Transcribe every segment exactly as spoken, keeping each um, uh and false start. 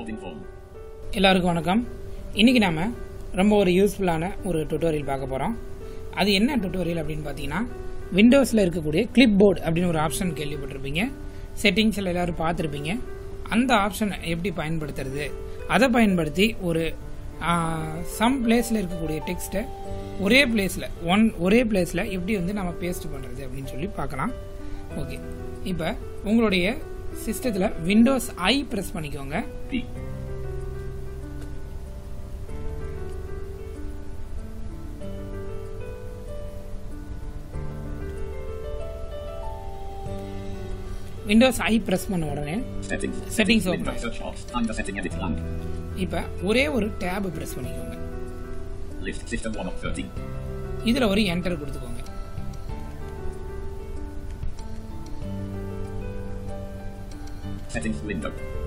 எல்லாருக்கும் வணக்கம். இன்னைக்கு நாம ரொம்ப ஒரு யூஸ்ஃபுல்லான ஒரு டுட்டோரியல் பார்க்க போறோம். அது என்ன டுட்டோரியல் அப்படின்னு பார்த்தீங்கன்னா, விண்டோஸ்ல இருக்கக்கூடிய கிளிப்போர்ட் அப்படின்னு ஒரு ஆப்ஷன் கேள்விப்பட்டிருப்பீங்க. செட்டிங்ஸ்ல எல்லாரும் பார்த்துருப்பீங்க. அந்த ஆப்ஷனை எப்படி பயன்படுத்துறது, அதை பயன்படுத்தி ஒரு சம் பிளேஸ்ல இருக்கக்கூடிய டெக்ஸ்ட்டை ஒரே பிளேஸ்ல ஒன் ஒரே பிளேஸ்ல எப்படி வந்து நம்ம பேஸ்ட் பண்றது அப்படின்னு சொல்லி பார்க்கலாம். ஓகே, இப்போ உங்களுடைய சிஸ்டத்துல விண்டோஸ் ஐ பிரஸ் பண்ணிக்கோங்க. விண்டோஸ் ஐ பிரஸ் பண்ண உடனே செட்டிங்ஸ் ஓபன். இப்ப ஒரே ஒரு டேப் பிரஸ் பண்ணிக்கோங்க. இதுல ஒரு என்டர் கொடுத்துக்கோங்க. Settings window.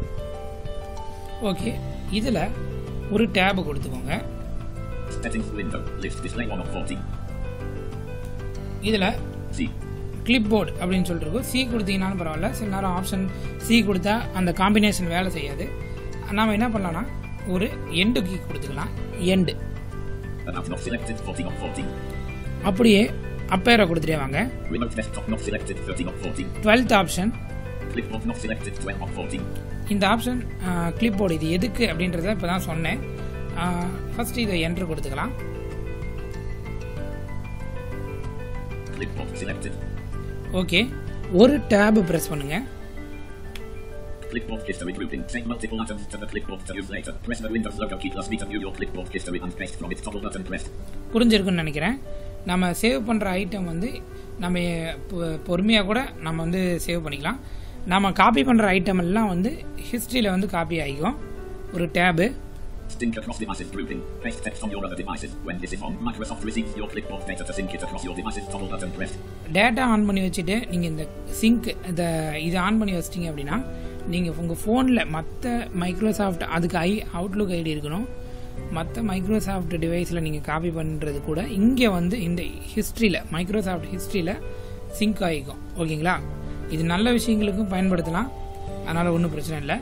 ஓகே, இதுல ஒரு டேப் கொடுத்துக்கோங்க. Settings window. List display one of fourteen. இதுல C. கிளிப்போர்ட் அப்படின்னு சொல்லிட்டு இருக்கும். சி கொடுத்தீங்கன்னாலும் பரவாயில்ல. சில நேரம் ஆப்ஷன் சி கொடுத்தா அந்த காம்பினேஷன் வேலை செய்யாது. நாம என்ன பண்ணலாம்னா ஒரு எண்டு கீ கொடுத்துக்கலாம். எண்டு அப்படியே அப்பேரை கொடுத்துட்டே வாங்க. டுவெல்த் ஆப்ஷன் இந்த ஆப்ஷன் கிளிப்போர்டு. இது எதுக்கு அப்படின்றத இப்பதான் சொன்னேன். ஃபர்ஸ்ட் இதை என்டர் கொடுத்துக்கலாம். ஓகே, ஒரு டேப் பிரஸ் பண்ணுங்க. Clipboard history grouping. Take multiple items to the clipboard to use later. Press the Windows logo key plus V to view your clipboard history and paste from its toggle button pressed. புரிஞ்சிருக்குன்னு நினைக்கிறேன். நம்ம save பண்ற item வந்து நம்ம பொறுமையா கூட நம்ம வந்து சேவ் பண்ணிக்கலாம். நாம காப்பி பண்ற ஐட்டம் எல்லாம் வந்து ஹிஸ்டரியில வந்து காப்பி ஆகிக்கும். ஒரு tab. Sync across devices grouping. Paste text on your other devices. When this is on, Microsoft receives your clipboard data to sync it across your devices. Toggle button pressed. Data on பண்ணி வச்சுட்டு நீங்க இந்த sink இத இது on பண்ணி வச்சிட்டீங்க அப்படின்னா நீங்க உங்க போன்ல மற்ற மைக்ரோசாஃப்ட் அதுக்கு ஐ அவுட்லுக் ஐடி இருக்கணும். மற்ற மைக்ரோசாஃப்ட் டிவைஸ்ல நீங்க காப்பி பண்றது கூட இங்க வந்து இந்த ஹிஸ்டரியில மைக்ரோசாஃப்ட் ஹிஸ்டரியில சிங்க் ஆகிக்கும். ஓகேங்களா? இது நல்ல விஷயங்களுக்கும் பயன்படுத்தலாம். அதனால ஒன்றும் பிரச்சனை இல்லை.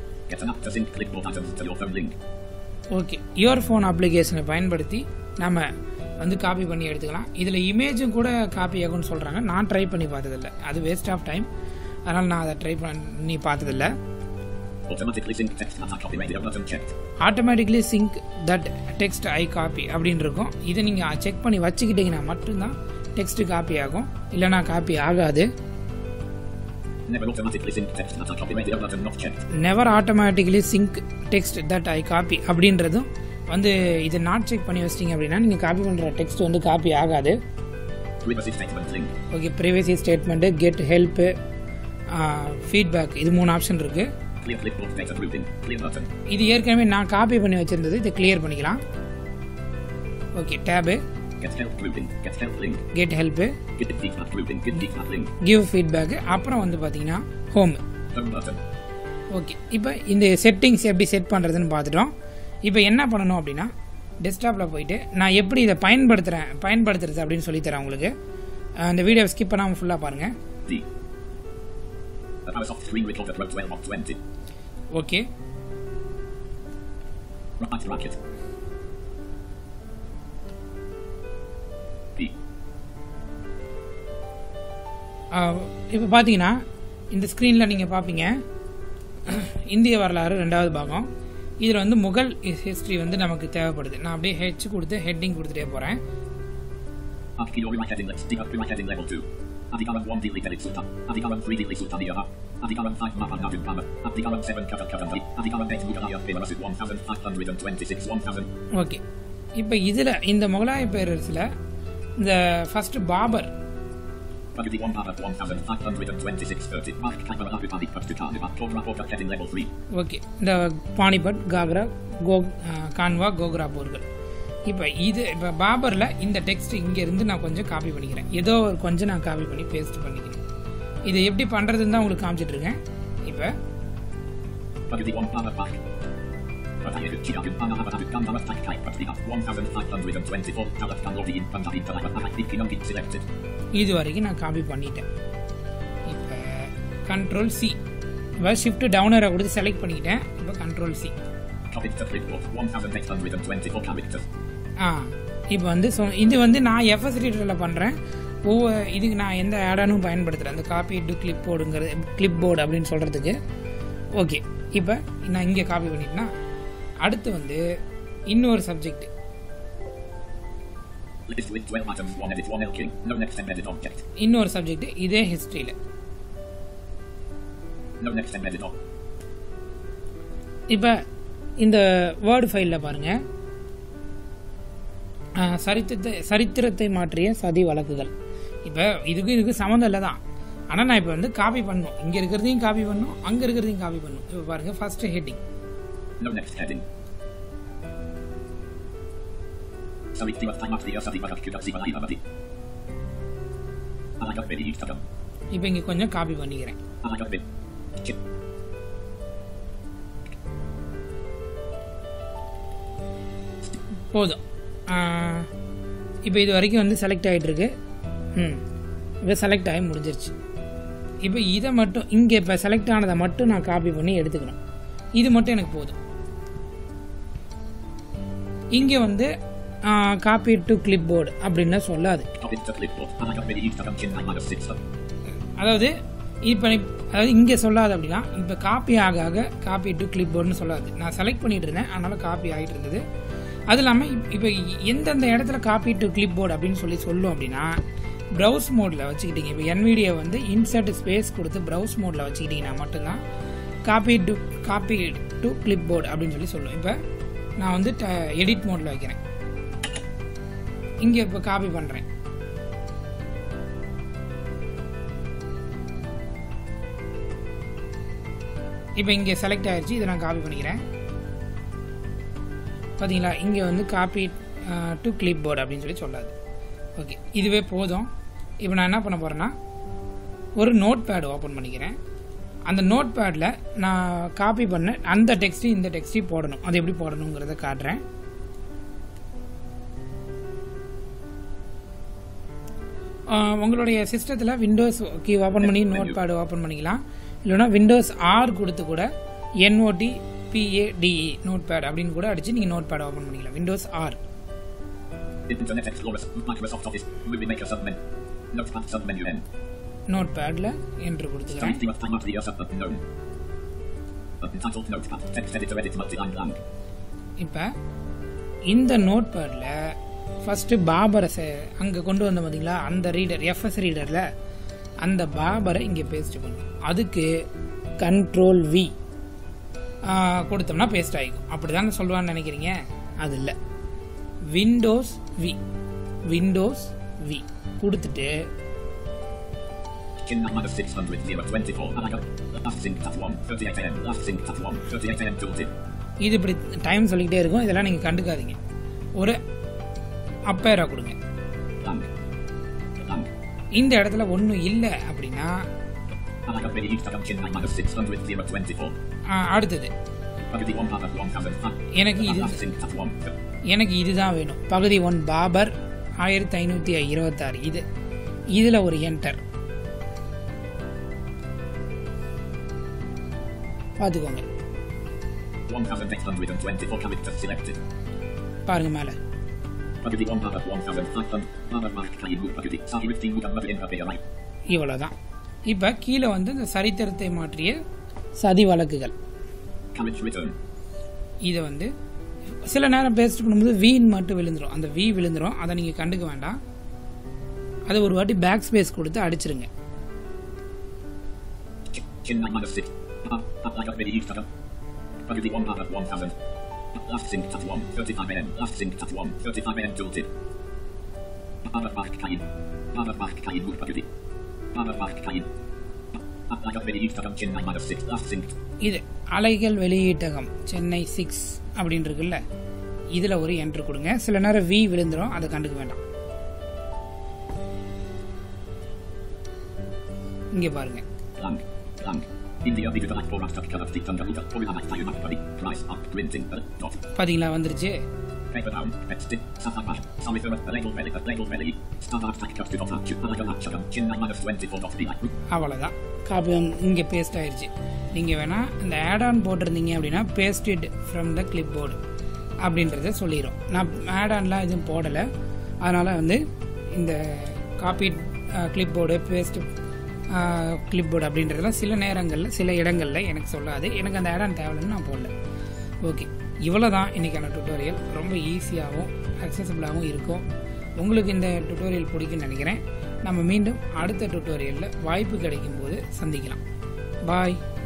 ஓகே, யுவர் ஃபோன் அப்ளிகேஷனை பயன்படுத்தி நம்ம வந்து காப்பி பண்ணி எடுத்துக்கலாம். இதில் இமேஜும் கூட காப்பி ஆகும்னு சொல்கிறாங்க. நான் ட்ரை பண்ணி பார்த்ததில்ல, அது வேஸ்ட் ஆஃப் டைம். அதனால் நான் அதை ட்ரை பண்ணி பார்த்ததில்ல. ஆட்டோமேட்டிக்லி சிங்க் தட் டெக்ஸ்ட் ஐ காப்பி அப்படின்னு இருக்கும். இதை நீங்கள் செக் பண்ணி வச்சுக்கிட்டீங்கன்னா மட்டும்தான் டெக்ஸ்ட் காப்பி ஆகும், இல்லைனா காப்பி ஆகாது. Never automatically sync text that I copy radio button not checked. Never automatically sync text that I copy அப்படின்றதும் வந்து இதை நாட் செக் பண்ணி வச்சிட்டீங்க அப்படின்னா நீங்க காப்பி பண்ற டெக்ஸ்ட் வந்து காப்பி ஆகாது. Privacy statement link. Okay, privacy statement, get help, feedback, இது மூணு ஆப்ஷன் இருக்கு. Clear clipboard data grouping, clear button. இது ஏற்கனவே நான் காப்பி பண்ணி வச்சிருந்தது. இதை கிளியர் பண்ணிக்கலாம். Okay, tab. Get help grouping, get help link. Get help. Get feedback grouping, get feedback link. Give feedback. அப்புறம் வந்து பாத்தீங்கன்னா home. Home button. ஓகே, இப்போ இந்த செட்டிங்ஸ் எப்படி செட் பண்றதுன்னு பார்த்துட்டோம். இப்போ என்ன பண்ணணும் அப்படின்னா டெஸ்க்டாப்ல போயிட்டு நான் எப்படி இதை பயன்படுத்துறேன் பயன்படுத்துறது அப்படின்னு சொல்லி தரேன் உங்களுக்கு. அந்த வீடியோ ஸ்கிப் பண்ணாம ஃபுல்லா பாருங்க. ஓகே, இப்போ பார்த்தீங்கன்னா இந்த ஸ்க்ரீனில் நீங்கள் பார்ப்பீங்க இந்திய வரலாறு ரெண்டாவது பாகம். இதில் வந்து முகல் ஹிஸ்டரி வந்து நமக்கு தேவைப்படுது. நான் அப்படியே ஹெச் கொடுத்து ஹெட்டிங் கொடுத்துட்டே போகிறேன். ஓகே, இப்போ இதில் இந்த முகலாய பேரரசில் இந்த ஃபர்ஸ்ட் பாபர் ஓகே, இந்த பானிபட், காக்ரா, கான்வா, கோக்ரா போர்கள். இப்போ இது இப்போ பாபர்ல இந்த டெக்ஸ்ட் இங்க இருந்து நான் கொஞ்சம் காப்பி பண்ணிக்கிறேன். ஏதோ ஒரு கொஞ்சம் நான் காப்பி பண்ணி பேஸ்ட் பண்ணிக்கிறேன். இதை எப்படி பண்றதுன்னு தான் உங்களுக்கு காமிச்சிட்டு இருக்கேன். இப்போ இது வரைக்கும் நான் காப்பி பண்ணிட்டேன். இப்போ கண்ட்ரோல் சி இப்போ ஷிஃப்ட் டவுன் ஏரோ கொடுத்து செலக்ட் பண்ணிக்கிட்டேன். இப்போ கண்ட்ரோல் சி. ஆ இப்போ வந்து ஸோ இது வந்து நான் எஃப்எஸ் ரீடரில் பண்ணுறேன். ஒவ்வொரு இதுக்கு நான் எந்த ஆடானும் பயன்படுத்துகிறேன். அந்த காப்பி டு கிளிப் போர்டுங்கிறது கிளிப் போர்டு அப்படின்னு சொல்கிறதுக்கு. ஓகே, இப்போ நான் இங்கே காப்பி பண்ணிட்டேன்னா அடுத்து வந்து இன்னொரு சப்ஜெக்ட். இன்னொரு சப்ஜெக்ட் இதே ஹிஸ்டரியில். இப்போ இந்த வேர்டு ஃபைலில் பாருங்கள், சரித்திரத்தை சரித்திரத்தை மாற்றிய சதி வழக்குகள். இப்போ இதுக்கு இதுக்கு சம்மந்தம் இல்லை தான், ஆனால் நான் இப்போ வந்து காப்பி பண்ணணும். இங்கே இருக்கிறதையும் காப்பி பண்ணணும், அங்கே இருக்கிறதையும் காப்பி பண்ணணும். இப்போ பாருங்கள், ஃபர்ஸ்ட் ஹெட்டிங். இப்போ இங்கே கொஞ்சம் காப்பி பண்ணிக்கிறேன். போதும். இப்போ இது வரைக்கும் வந்து செலக்ட் ஆகிட்டு இருக்கு. ம் இப்போ செலக்ட் ஆகி முடிஞ்சிருச்சு. இப்போ இதை மட்டும் இங்கே இப்போ செலக்ட் ஆனதை மட்டும் நான் காப்பி பண்ணி எடுத்துக்கணும். இது மட்டும் எனக்கு போதும். இங்கே வந்து காப்பி டு கிளிப் போர்டு அப்படின்னு சொல்லாது. அதாவது இப்போ அதாவது இங்கே சொல்லாது அப்படின்னா, இப்போ காப்பி ஆக ஆக காப்பி டு கிளிப் போர்டுன்னு சொல்லாது. நான் செலக்ட் பண்ணிட்டு இருந்தேன், அதனால காப்பி ஆகிட்டு இருந்தது. அது இல்லாமல் இப்போ எந்தெந்த இடத்துல காப்பி டு கிளிப் போர்டு அப்படின்னு சொல்லி சொல்லும் அப்படின்னா, ப்ரௌஸ் மோடில் வச்சுக்கிட்டீங்க. இப்போ என்விடியை வந்து இன்சர்ட் ஸ்பேஸ் கொடுத்து ப்ரௌஸ் மோடில் வச்சுக்கிட்டிங்கன்னா மட்டும்தான் copy to copy to clipboard அப்படின்னு சொல்லி சொல்லும். இப்போ நான் வந்து எடிட் மோடில் வைக்கிறேன். இங்கே இப்போ காப்பி பண்ணுறேன். இப்போ இங்கே செலக்ட் ஆகிடுச்சு. இதை நான் காப்பி பண்ணிக்கிறேன். பார்த்தீங்களா, இங்கே வந்து காப்பி டு கிளிப் போர்டு அப்படின்னு சொல்லி சொல்லாது. ஓகே, இதுவே போதும். இப்போ நான் என்ன பண்ண போகிறேன்னா, ஒரு நோட் பேட் ஓப்பன் பண்ணிக்கிறேன். அந்த நோட் பேடில் நான் காப்பி பண்ண அந்த டெக்ஸ்ட்டையும் இந்த டெக்ஸ்ட்டையும் போடணும். அது எப்படி போடணுங்கிறத காட்டுறேன். உங்களுடைய சிஸ்டத்தில் விண்டோஸ் கீ ஓப்பன் பண்ணி நோட் பேடு ஓப்பன் பண்ணிக்கலாம். இல்லைனா விண்டோஸ் ஆர் கொடுத்து கூட என்ஓடி பிஏடிஇ நோட் பேட் அப்படின்னு கூட அடிச்சு நீங்கள் நோட் பேட் ஓப்பன் பண்ணிக்கலாம். Windows R. நோட் பேட்ல என்ட்ரு கொடுத்துக்கிறேன். இப்போ இந்த நோட் பேட்ல ஃபர்ஸ்ட் பாபரை அங்கே கொண்டு வந்த பார்த்தீங்களா, அந்த ரீடர் எஃப்எஸ் ரீடரில் அந்த பாபரை இங்கே பேஸ்ட் பண்ணும். அதுக்கு கண்ட்ரோல் வி கொடுத்தோம்னா பேஸ்ட் ஆகிக்கும். அப்படி தானே சொல்லுவான்னு நினைக்கிறீங்க? அது இல்லை, விண்டோஸ் வி விண்டோஸ் வி கொடுத்துட்டு இது இப்படி டைம் சொல்லிக்கிட்டே இருக்கும். இதெல்லாம் நீங்கள் கண்டுக்காதீங்க. ஒரு அப்பேரா கொடுங்க. இந்த இடத்துல ஒன்றும் இல்லை அப்படின்னா அடுத்தது எனக்கு இது எனக்கு இதுதான் வேணும். பகுதி ஒன் பாபர் ஆயிரத்தி ஐநூற்றி இருபத்தாறு. இது இதில் ஒரு என்டர் பார்த்துக்கோங்க. பாருங்க மேலே இவ்வளவுதான். இப்ப கீழே வந்து இந்த சரித்திரத்தை மாற்றிய சதி வழக்குகள். இதை வந்து சில நேரம் பேஸ்ட் பண்ணும்போது வீன் மட்டும் விழுந்துரும். அந்த வி விழுந்துரும். அதை நீங்க கண்டுக்க வேண்டாம். அதை ஒரு வாட்டி பேக் ஸ்பேஸ் கொடுத்து அடிச்சிருங்க. Last sync at one, thirty-five a m Last sync at one, thirty-five a m tooltip. Barbermark Kain. Barbermark Kain Wood Pagudi. Barbermark Kain. Alaygal வெளியீட்டகம் Chennai minus six. Last sync. இது அலைகள் வெளியீட்டகம் சென்னை சிக்ஸ் அப்படின்னு இருக்குல்ல, இதுல ஒரு enter கொடுங்க. சில நேரம் வி விழுந்துரும், அதை கண்டுக்க வேண்டாம். இங்க பாருங்க. Blank. Blank. பாத்தீங்களா வந்துருச்சு. Paper down, text tip, Safari Mac, sorry for a label belly, a label belly, Starbucks tack cut to the match, Alaga Matchagam, Chin minus twenty-four dot P I. அவ்வளோதான், copy இங்கே paste ஆயிடுச்சு. நீங்கள் வேணால் இந்த add on போட்டிருந்தீங்க அப்படின்னா pasted from the clipboard அப்படின்றத சொல்லிடும். நான் ஆட் ஆன்லாம் எதுவும் போடலை, அதனால் வந்து இந்த copy clipboard paste clipboard அப்படின்றதெல்லாம் சில நேரங்களில் சில இடங்களில் எனக்கு சொல்லாது. எனக்கு அந்த ஆட் ஆன் தேவைன்னு நான் போடல. ஓகே, இவ்வளோ தான் இன்றைக்கான டுட்டோரியல். ரொம்ப ஈஸியாகவும் அக்சசபிளாகவும் இருக்கும். உங்களுக்கு இந்த டுட்டோரியல் பிடிக்கும்னு நினைக்கிறேன். நம்ம மீண்டும் அடுத்த டுட்டோரியலில் வாய்ப்பு கிடைக்கும் போது சந்திக்கலாம். பாய்.